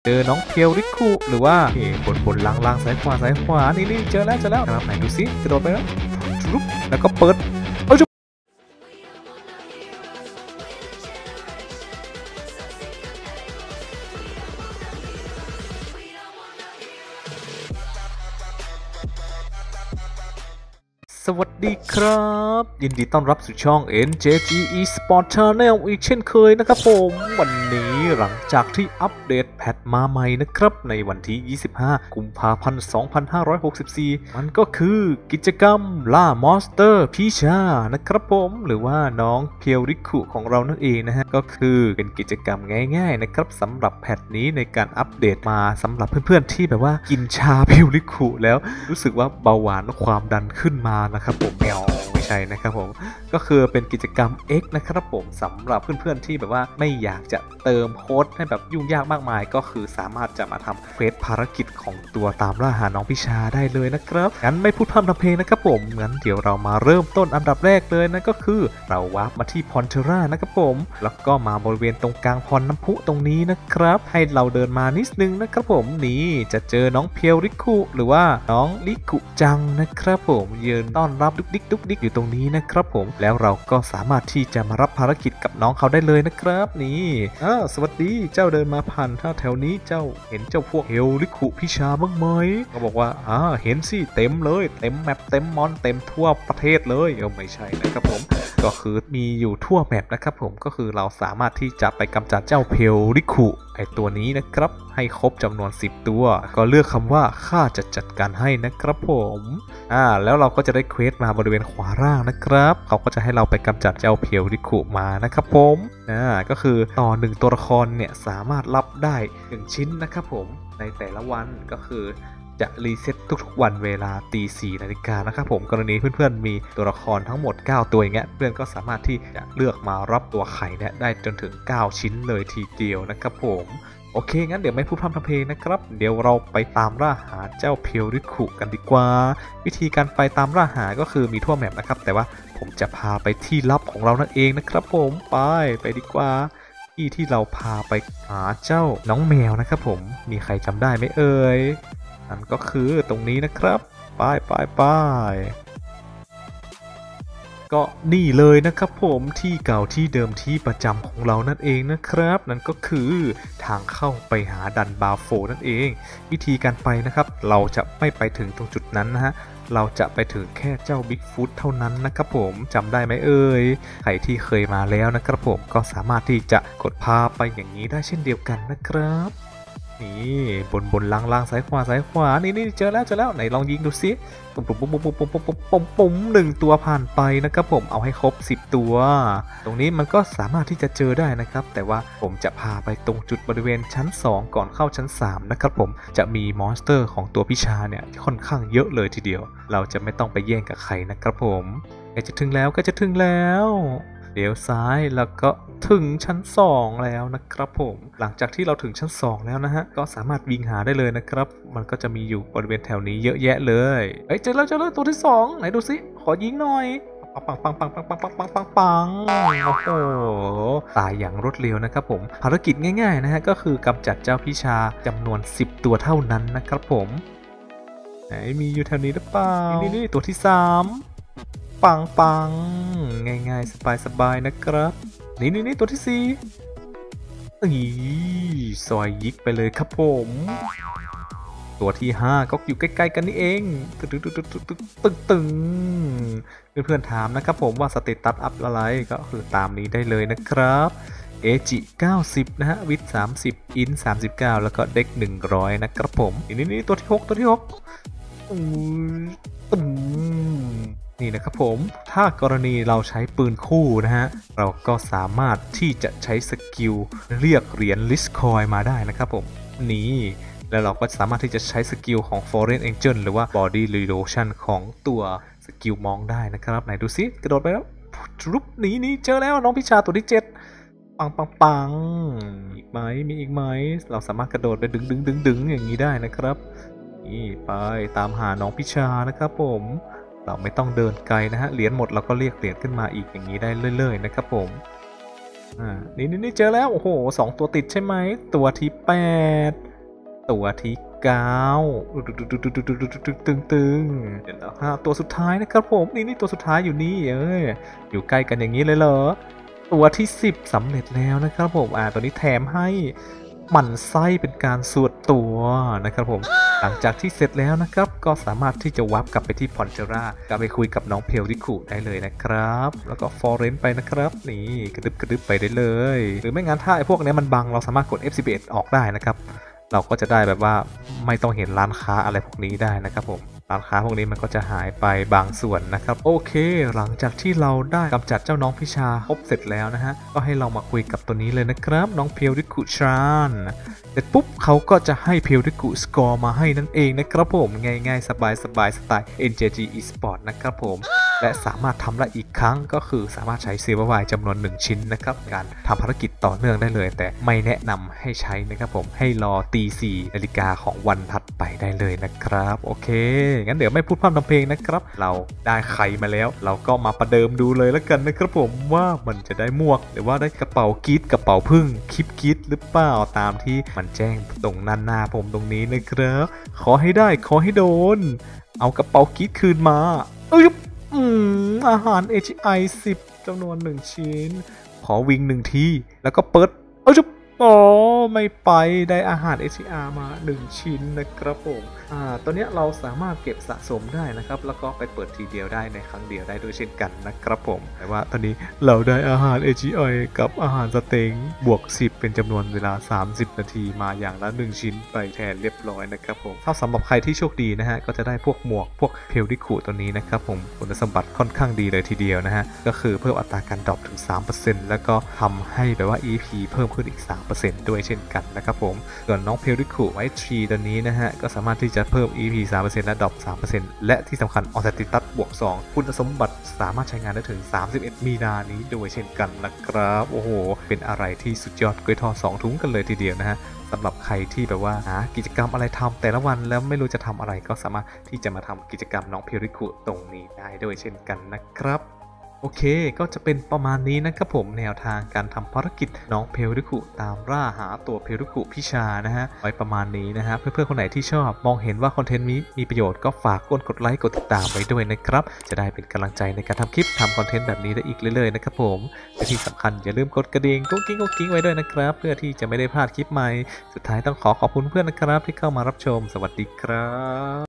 เจอน้องเพียวริคุหรือว่าบนล่างซ้ายขวานี่เจอแล้วครับไหนดูซิกระโดดไปแล้วแล้วก็เปิดสวัสดีครับยินดีต้อนรับสู่ช่อง NJG Esport Channel อีกเช่นเคยนะครับผมวันนี้หลังจากที่อัปเดตแพทมาใหม่นะครับในวันที่ 25 กุมภาพันธ์ 2564 มันก็คือกิจกรรมล่ามอนสเตอร์พี่ชานะครับผมหรือว่าน้องเพียวริคุของเรานั่นเองนะฮะก็คือเป็นกิจกรรมง่ายๆนะครับสำหรับแพทนี้ในการอัปเดตมาสำหรับเพื่อนๆที่แบบว่ากินชาเพียวริคุแล้วรู้สึกว่าเบาหวานและความดันขึ้นมานะครับผมไม่ใช่นะครับผมก็คือเป็นกิจกรรม X นะครับผมสำหรับเพื่อนๆที่แบบว่าไม่อยากจะเติมโค้ดให้แบบยุ่งยากมากมายก็คือสามารถจะมาทำเควสภารกิจของตัวตามล่าหาน้องพิชาได้เลยนะครับงั้นไม่พูดพร่ำทำเพลงนะครับผมงั้นเดี๋ยวเรามาเริ่มต้นอันดับแรกเลยนั่นก็คือเราวาร์ปมาที่พอนเทรานะครับผมแล้วก็มาบริเวณตรงกลางพรน้ำพุตรงนี้นะครับให้เราเดินมานิดนึงนะครับผมนี่จะเจอน้องเพียวริคุหรือว่าน้องริคุจังนะครับผมยืนต้อนรับดุกดิกอยู่ตรงนี้นะครับผมแล้วเราก็สามารถที่จะมารับภารกิจกับน้องเขาได้เลยนะครับนี่สวัสดีเจ้าเดินมาผ่านถ้าแถวนี้เจ้าเห็นเจ้าพวกเฮลริคุพิชาบ้างไหมก็บอกว่าเห็นสิเต็มเลยเต็มแมปเต็มมอนเต็มทั่วประเทศเลยไม่ใช่นะครับผมก็คือมีอยู่ทั่วแมปนะครับผมก็คือเราสามารถที่จะไปกำจัดเจ้าเพลริคุไอตัวนี้นะครับให้ครบจำนวน10ตัวก็เลือกคำว่าข้าจะจัดการให้นะครับผมแล้วเราก็จะได้เควสมาบริเวณขวาล่างนะครับเขาก็จะให้เราไปกำจัดเจ้าเพลริคุมานะครับผมก็คือต่อ1ตัวละครเนี่ยสามารถรับได้1ชิ้นนะครับผมในแต่ละวันก็คือจะรีเซ็ตทุกๆวันเวลาตี 4 นาฬิกานะครับผมกรณีเพื่อนๆมีตัวละครทั้งหมด9ตัวอย่างเงี้ยเพื่อนก็สามารถที่จะเลือกมารับตัวไข่เนี่ยได้จนถึง9ชิ้นเลยทีเดียวนะครับผมโอเคงั้นเดี๋ยวไม่พูดพร่ำทำเพลงนะครับเดี๋ยวเราไปตามล่าหาเจ้าเพลริคุกันดีกว่าวิธีการไปตามล่าหาก็คือมีทั่วแมปนะครับแต่ว่าผมจะพาไปที่ลับของเรานั่นเองนะครับผมไปดีกว่าที่เราพาไปหาเจ้าน้องแมวนะครับผมมีใครจำได้ไหมเอ่ยนั่นก็คือตรงนี้นะครับไปก็นี่เลยนะครับผมที่เก่าที่เดิมที่ประจำของเรานั่นเองนะครับนั่นก็คือทางเข้าไปหาดันบาโฟนั่นเองวิธีการไปนะครับเราจะไม่ไปถึงตรงจุดนั้นนะฮะเราจะไปถึงแค่เจ้าบิ๊กฟุตเท่านั้นนะครับผมจำได้ไหมเอ่ยใครที่เคยมาแล้วนะครับผมก็สามารถที่จะกดพาไปอย่างนี้ได้เช่นเดียวกันนะครับนี่บนล่างซ้ายขวานี่เจอแล้วไหนลองยิงดูซิปุ่ม1ตัวผ่านไปนะครับผมเอาให้ครบ10ตัวตรงนี้มันก็สามารถที่จะเจอได้นะครับแต่ว่าผมจะพาไปตรงจุดบริเวณชั้น2ก่อนเข้าชั้น3นะครับผมจะมีมอนสเตอร์ของตัวพิชาเนี่ยค่อนข้างเยอะเลยทีเดียวเราจะไม่ต้องไปแย่งกับใครนะครับผมใกล้จะถึงแล้วเดี๋ยวซ้ายแล้วก็ถึงชั้น2แล้วนะครับผมหลังจากที่เราถึงชั้น2แล้วนะฮะก็สามารถวิ่งหาได้เลยนะครับมันก็จะมีอยู่บริเวณแถวนี้เยอะแยะเลยเจอแล้วตัวที่2ไหนดูสิขอยิงหน่อยปังโอ้โหตายอย่างรวดเร็วนะครับผมภารกิจง่ายๆนะฮะก็คือกำจัดเจ้าพิชาจำนวน10ตัวเท่านั้นนะครับผมไหนมีอยู่แถวนี้หรือเปล่านี่ตัวที่3ปังง่ายๆสบายนะครับนี่ตัวที่4ซอยยิกไปเลยครับผมตัวที่5ก็อยู่ใกล้ๆกันนี่เองตึงเพื่อนๆถามนะครับผมว่าสเตตัสอัพอะไรก็คือตามนี้ได้เลยนะครับเอจิ90นะฮะวิท30อิน39แล้วก็เด็ก100นะครับผมนี่ตัวที่6นี่นะครับผมถ้ากรณีเราใช้ปืนคู่นะฮะเราก็สามารถที่จะใช้สกิลเรียกเหรียญลิสคอยมาได้นะครับผมนี่แล้วเราก็สามารถที่จะใช้สกิลของ Foreign Angel หรือว่า Body Relotion ของตัวสกิลมองได้นะครับไหนดูซิกระโดดไปแล้วรุบนี่เจอแล้วน้องพิชาตัวที่7ปังมีอีกไหมเราสามารถกระโดดไปดึงอย่างนี้ได้นะครับนี่ไปตามหาน้องพิชานะครับผมเราไม่ต้องเดินไกลนะฮะเหรียญหมดเราก็เรียกเหรียญขึ้นมาอีกอย่างนี้ได้เรื่อยๆนะครับผมนี่เจอแล้วโอ้โห2ตัวติดใช่ไหมตัวที่8 ตัวที่ตึงเดี๋ยวเราตัวสุดท้ายนะครับผมนี่ตัวสุดท้ายอยู่นี่อยู่ใกล้กันอย่างนี้เลยเหรอตัวที่10สำเร็จแล้วนะครับผมตัวนี้แถมให้หมั่นไส้เป็นการส่วนตัวนะครับผมหลังจากที่เสร็จแล้วนะครับก็สามารถที่จะวับกลับไปที่พอนเจร่ากลับไปคุยกับน้องเพลริคุได้เลยนะครับแล้วก็ฟอร์เรนไปนะครับนี่กระดึบไปได้เลยหรือไม่งั้นถ้าไอ้พวกนี้มันบังเราสามารถกด F11 ออกได้นะครับเราก็จะได้แบบว่าไม่ต้องเห็นร้านค้าอะไรพวกนี้ได้นะครับผมร้านค้าพวกนี้มันก็จะหายไปบางส่วนนะครับโอเคหลังจากที่เราได้กำจัดเจ้าน้องพิชาครบเสร็จแล้วนะฮะก็ให้เรามาคุยกับตัวนี้เลยนะครับน้องเพลริคุชานเสร็จปุ๊บเขาก็จะให้เพลริคุสกอร์มาให้นั่นเองนะครับผมง่ายๆสบายสไตล์ NJG Esport นะครับผมและสามารถทำได้อีกครั้งก็คือสามารถใช้ซิลเวอร์ไวจำนวน1ชิ้นนะครับการทำภารกิจต่อเนื่องได้เลยแต่ไม่แนะนำให้ใช้นะครับผมให้รอตี4 นาฬิกาของวันถัดไปได้เลยนะครับโอเคงั้นเดี๋ยวไม่พูดพร่ำทำเพลงนะครับเราได้ไข่มาแล้วเราก็มาประเดิมดูเลยแล้วกันนะครับผมว่ามันจะได้หมวกหรือว่าได้กระเป๋ากีดกระเป๋าพึ่งคลิปกีดหรือเปล่าตามที่มันแจ้งตรงหน้าผมตรงนี้นะครับขอให้ได้ขอให้โดนเอากระเป๋ากีดคืนมาอาหาร HI 10จำนวน1ชิ้นขอวิ่ง1ทีแล้วก็เปิดอ๋อไม่ไปได้อาหาร HCR มา1ชิ้นนะครับผมตัวนี้เราสามารถเก็บสะสมได้นะครับแล้วก็ไปเปิดทีเดียวได้ในครั้งเดียวได้ด้วยเช่นกันนะครับผมแต่ว่าตอนนี้เราได้อาหาร HCI กับอาหารสเต็งบวก10เป็นจำนวนเวลา30นาทีมาอย่างละ1ชิ้นไปแทนเรียบร้อยนะครับผมถ้าสำหรับใครที่โชคดีนะฮะก็จะได้พวกหมวกพวกเพลดิคูตัวนี้นะครับผมคุณสมบัติค่อนข้างดีเลยทีเดียวนะฮะก็คือเพิ่มอัตราการดรอปถึง 3% แล้วก็ทำให้แบบว่า EP เพิ่มขึ้นอีก3%ด้วยเช่นกันนะครับผมส่วนน้องเพลดิคูไวท์ทรีตัวนี้นะฮะก็สามารถที่จะเพิ่ม EP 3% และดรอป 3% และที่สำคัญออสติตัสบวก2คุณสมบัติสามารถใช้งานได้ถึง31มีนานี้ด้วยเช่นกันนะครับโอ้โหเป็นอะไรที่สุดยอดกล้วยทอด2ถุงกันเลยทีเดียวนะฮะสำหรับใครที่แบบว่าหากิจกรรมอะไรทำแต่ละวันแล้วไม่รู้จะทำอะไรก็สามารถที่จะมาทำกิจกรรมน้องเพลริคุตรงนี้ได้ด้วยเช่นกันนะครับโอเคก็จะเป็นประมาณนี้นะครับผมแนวทางการทำภารกิจน้องเพลริคุตามล่าหาตัวเพลริคุพิชานะฮะไว้ประมาณนี้นะฮะเพื่อนๆคนไหนที่ชอบมองเห็นว่าคอนเทนต์นี้มีประโยชน์ก็ฝากกดไลค์กดติดตามไว้ด้วยนะครับจะได้เป็นกำลังใจในการทำคลิปทำคอนเทนต์แบบนี้ได้อีกเรื่อยๆนะครับผมและที่สำคัญอย่าลืมกดกระดิ่งกุ๊กกิ๊งไว้ด้วยนะครับเพื่อที่จะไม่ได้พลาดคลิปใหม่สุดท้ายต้องขอบคุณเพื่อนนะครับที่เข้ามารับชมสวัสดีครับ